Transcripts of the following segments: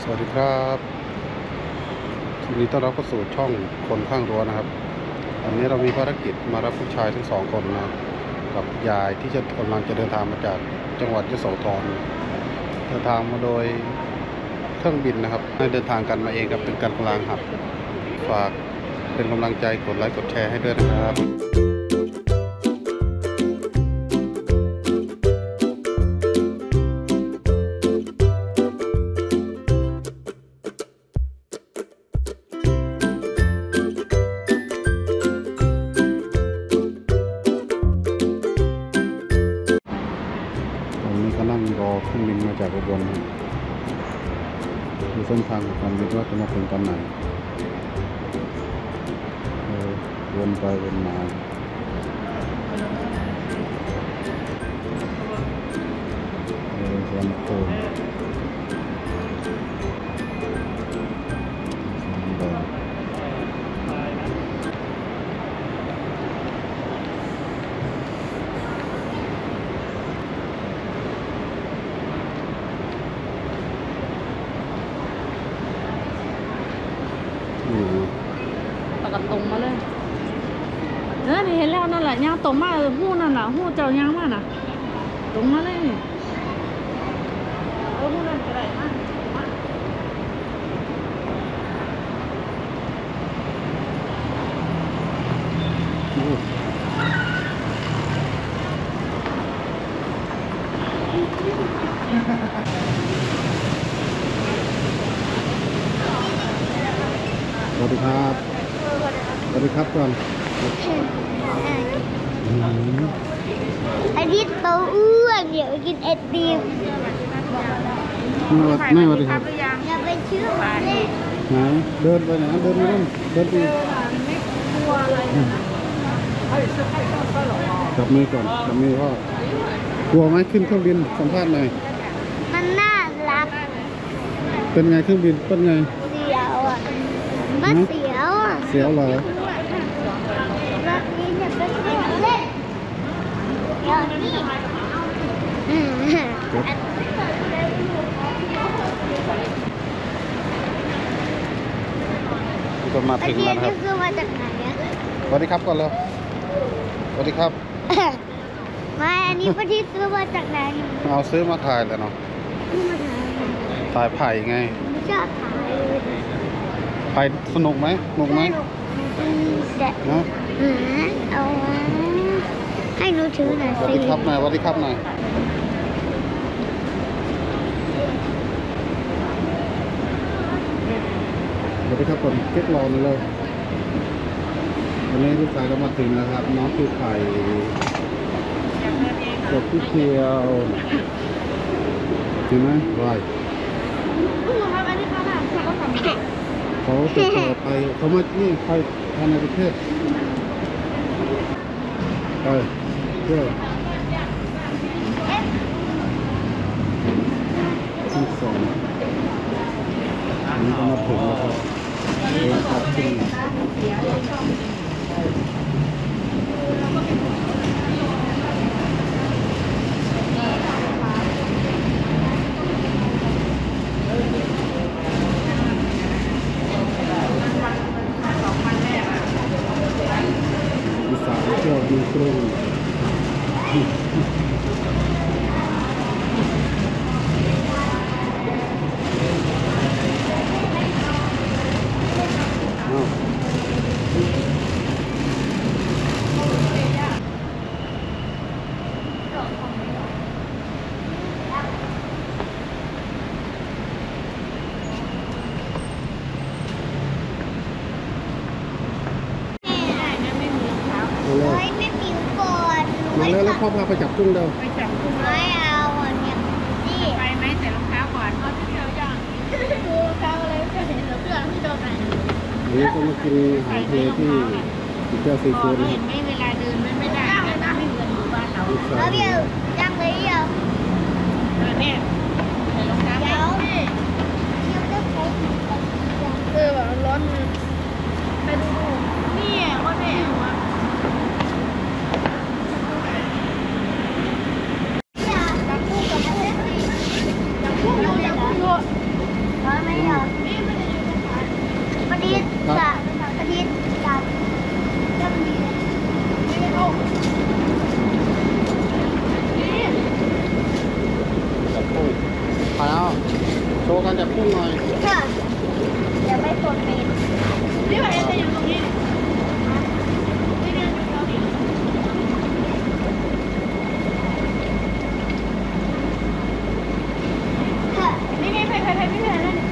สวัสดีครับทีนี้ต้อนรับเข้าสู่ช่องคนข้างรั้วนะครับวันนี้เรามีภารกิจมารับผู้ชายทั้งสองคนนะครับกับยายที่จะกำลังจะเดินทางมาจากจังหวัดยโสธรเดินทางมาโดยเครื่องบินนะครับให้เดินทางกันมาเองครับเป็นการพลางหับฝากเป็นกำลังใจกดไลค์กดแชร์ให้ด้วยนะครับก็นั่งรอเครื่องบินมาจากอุบลดูเส้นทางของการบินว่าจะมาถึงตอนไหนวนไปวนมาวนโค้งปากตรงมาเลยนี่เห็นแล้วนั่นแหละย่างตรงมาหู้นั่นแหละหู้เจ้าย่างมาน่ะตรงมาเลยหู้นั่นก็ได้มาสวัสดีครับสวัสดีครับก่อนไอที่โตอ้วนเดี๋ยวกินไอติมไม่สวัสดีครับอย่าไปเชื่อมันเลยไหนเดินไปไหนเดินไปนู่นเดินไปจับมือก่อนจับมือพ่อกลัวไหมขึ้นเครื่องบินสัมภาษณ์หน่อยมันน่ารักเป็นไงเครื่องบินเป็นไงเสียวอ่ะมันเสียวอ่ะเสียวเหรอแบบนี้จะเป็นเรื่องเล่นเดี๋ยวนี้ก็มาถึงแล้วครับคือมาจากไหนอ่ะสวัสดีครับก่อนเลยสวัสดีครับไม่อันนี้ประเทศซื้อมาจากไหนเอาซื้อมาถ่ายแล้วเนาะถ่ายไผ่ไงไม่ชอบถ่ายเลยไผ่สนุกไหมสนุกไหมนะเอาให้หนูถือหน่อยสิสวัสดีครับหน่อยสวัสดีครับหน่อยสวัสดีครับก่อนเก็บรอเลยวันนี้ลูกชายก็มาถึงแล้วครับน้องคือไผ่กดที่เที่ยวเห็นไหมวายเขาจะต่อไปเขามานี่ไปภายในประเทศไปเที่ยวที่สองนี้ก็มาถึงแล้วครับเดินขับขึ้นอีสานเที่ยวดูกรุงไม่ผิวก่อนมาแล้วพ่อพาไปจับกุ้งเดียวไม่เอาเนี่ยนี่ไปไหมใส่รองเท้าก่อนเขาจะเที่ยวยังดูรองเท้าอะไรจะเห็นเสื้อที่โดนไหนนี่ก็มากินอาหารทะเลที่เจ้าซีฟู้ดนะเห็นไหมเวลาเดินไม่ได้นะไม่เหมือนอยู่บ้านเราแล้วเดี๋ยวยังเลยเดี๋ยวเนี่ยใส่รองเท้าเดี๋ยวจะใช้ร้อนไปดูนี่ว่าแม่ว่าเไม่เหรอประดิษฐ์จะประดิษฐ์กับเรื่องนี้ไม่เอาจับกุ้งไปแล้วโชว์กันจับกุ้งหน่อยค่ะเดี๋ยวไม่ปนเป็นนี่แบบจะอยู่ตรงนี้นี่เดินอยู่ตรงนี้ค่ะนี่ไงไปไม่เห็นแล้วนี่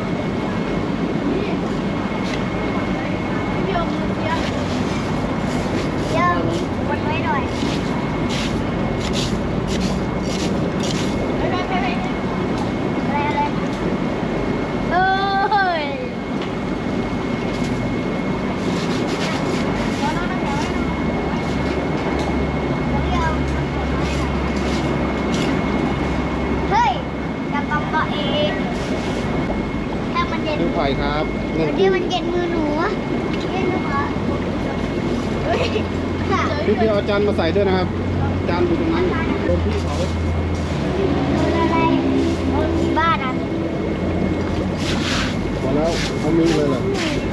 พี่โยมเดี๋ยวกดไว้หน่อยไปอะไรเอ้ยเฮ้ยจับกองตัวเองถ้ามันเย็นดูไข่ครับเล่นวันกุ้นี้งมันเย็นมือหนูเล่นนะคะเฮ้ยค่ะพี่เอาจานมาใส่ด้วยนะครับจานอยู่ตรงนั้นโดนพี่เขาอะไรบ้านอ่ะพอแล้วเขามีเลยเหรอ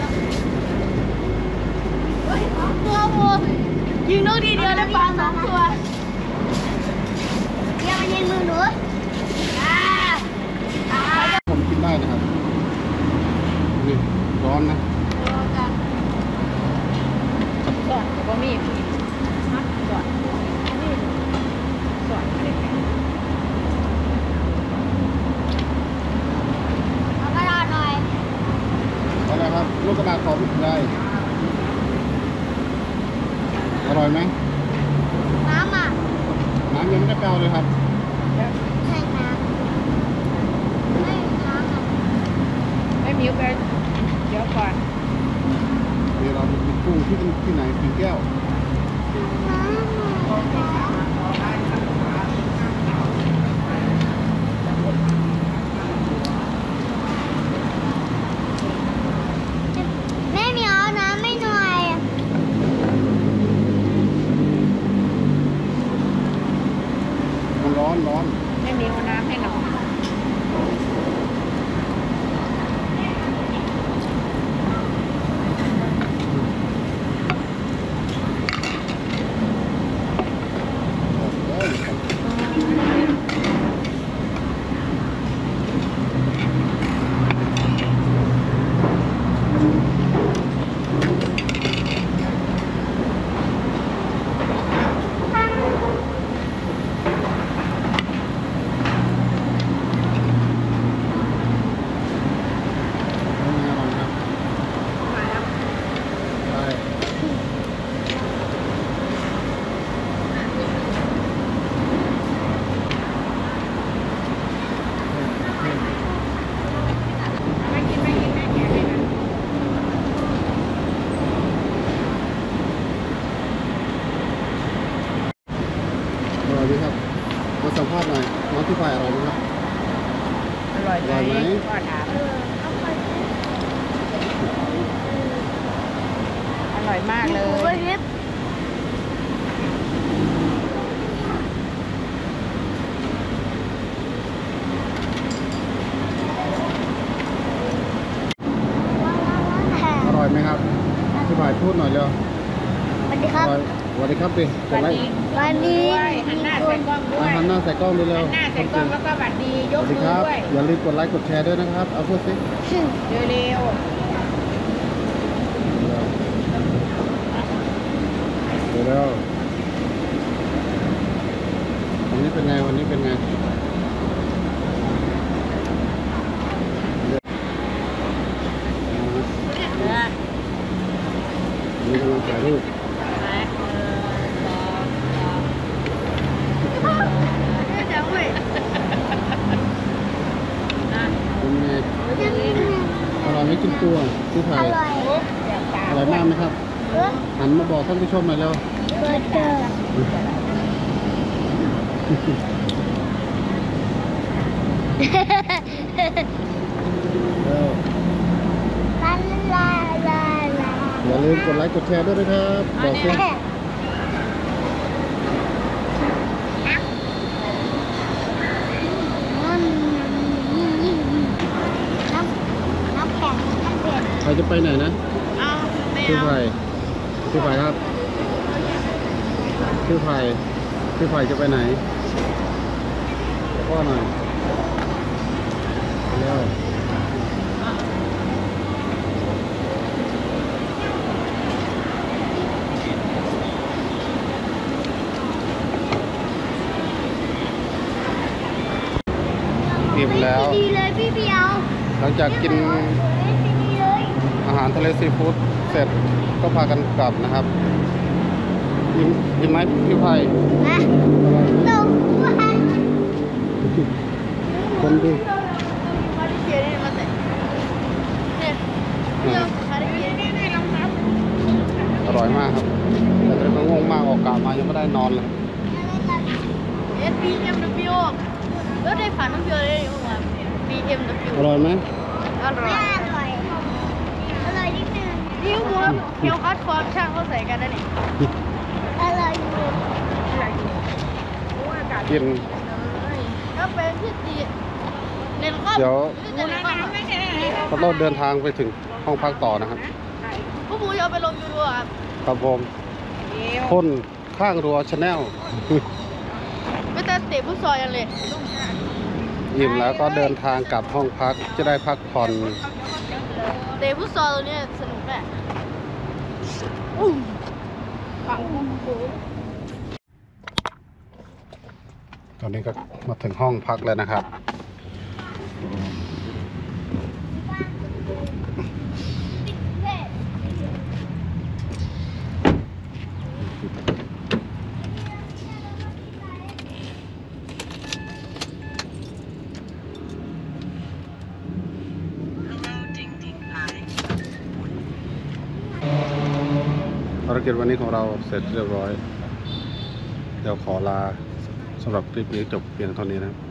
ตัวโมยิงนกทีเดียวได้ปลา2 ตัวเดี๋ยวมันยิงมือหนูผมกินได้นะครับนี่ร้อนนะสอนก็มีมัดสอนนี่สอนอะไรกันเอากระดาษหน่อยเอาละครับลูกกระดาษขอพี่ได้อร่อยไหมน้ำอ่ะน้ำยังไม่ได้เปล่าเลยครับให้น้ำให้น้ำอ่ะไม่มีไปเดี๋ยวก่อนเดี๋ยวเราไปกินกุ้งที่ไหนกินแก้วแม่เหมียวเอาน้ำไม่หน่อยมันร้อนไม่มีน้ำให้หนองอร่อยดีครับมาสัมภาษณ์หน่อยน้องที่ฝ่ายอร่อยไหมครับอร่อยไหมอร่อยไหมก็ถามอร่อยมากเลยอร่อยไหมครับที่ฝ่ายพูดหน่อยเร็วสวัสดีครับอร่อยสวัสดีครับดิกดไลค์วันนี้หันหน้าใส่กล้องด้วยหันหน้าใส่กล้องด้วยเร็วหันหน้าใส่กล้องแล้วก็บัดดียสกวัสดีมือครับด้วยอย่าลืมกดไลค์กดแชร์ด้วยนะครับเอาพูดสิเร็วเร็ววันนี้เป็นไงวันนี้เป็นไงนี่กำลังถ่ายรูปจะเว้ยเป็นไงอร่อยไหมกินตัวที่อถ่ายร่อยอร่อยมากไหมครับเออหันมาบอกท่านผู้ชมหน่อยเร็วเบอร์เกอร์เร็วลาลาลาลาอย่าลืมกดไลค์กดแชร์ด้วยนะครับบอกสิน้ำเราจะไปไหนนะเอาไม่พี่เอาไผ่พี่ไผ่ครับพี่ไผ่พี่ไผ่จะไปไหนพ่อหน่อยเร็วอิ่มแล้วดีเลยพี่เบียวหลังจากกินดีเลยอาหารทะเลซีฟู้ดเสร็จก็พากันกลับนะครับอิ่มไหมพี่ไผ่นะตรงวันคนดูมาที่เชียร์นี่มาแต่เนี่ยเดี๋ยวมาที่เชียร์นี่ลองทำอร่อยมากครับ แต่ตอนนี้ก็ง่วงมากออกกะมายังไม่ได้นอนเลย BMW แล้วได้ฝันน้ำเบียร์เลยว่า BMW อร่อยไหมอร่อยอร่อยอร่อยนิดนึงนี่หัวเกี่ยวคัดฟอร์มช่างเขาใส่กันนะนี่อร่อยอยู่กินก็เป็นที่ดีเน้นข้อเดี๋ยวเน้นข้อไม่ใช่เราเดินทางไปถึงห้องพักต่อนะครับพวกหมูจะเอาไปลงยูทูบครับครับผมคนข้างรั้วชาแนลไม่แต่เตะฟุตซอลยังเลยอิ่มแล้วก็เดินทางกลับห้องพักจะได้พักผ่อนเตะฟุตซอลตัวนี้สนุกแหละฟังคุ้มตอนนี้ก็มาถึงห้องพักแล้วนะครับ ภารกิจวันนี้ของเราเสร็จเรียบร้อย เดี๋ยวขอลาสำหรับคลิปนี้จบเพียงเท่านี้นะครับ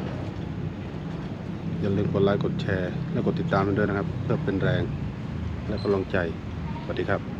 อย่าลืมกดไลค์กดแชร์และกดติดตามกันด้วยนะครับ เพื่อเป็นแรงและกำลังใจ สวัสดีครับ